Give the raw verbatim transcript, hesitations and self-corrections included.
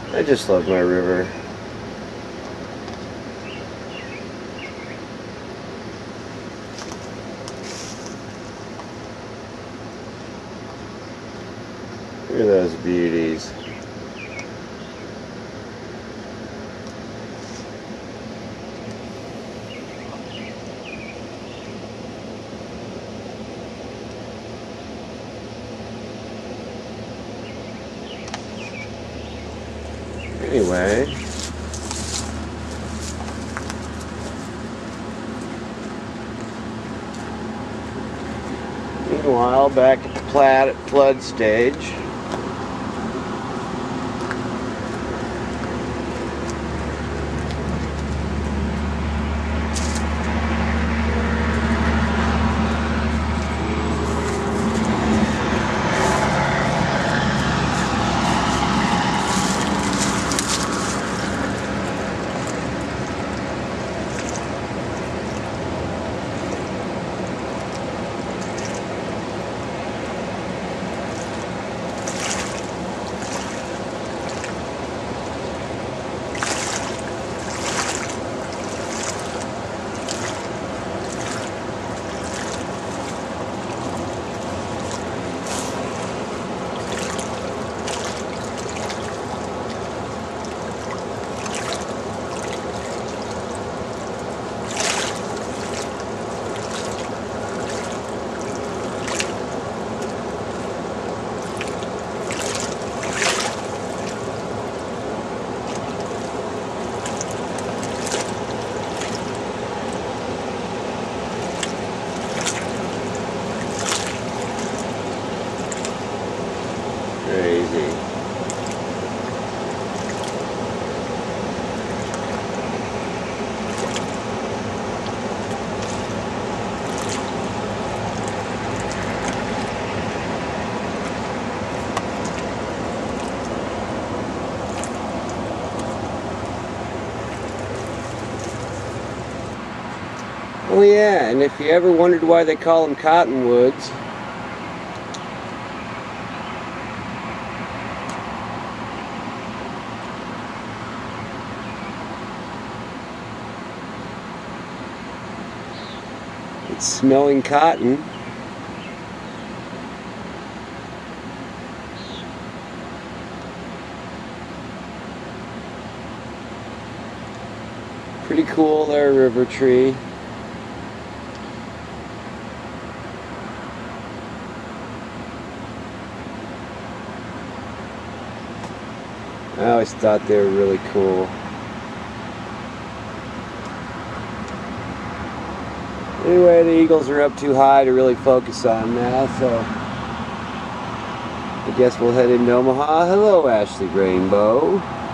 I just love my river. Look at those beauties. Anyway, meanwhile, back at the Platte at flood stage. Crazy. Oh yeah, and if you ever wondered why they call them cottonwoods, it's smelling cotton. Pretty cool there, river tree. I always thought they were really cool. Anyway, the eagles are up too high to really focus on now, so I guess we'll head into Omaha. Hello, Ashley Rainbow.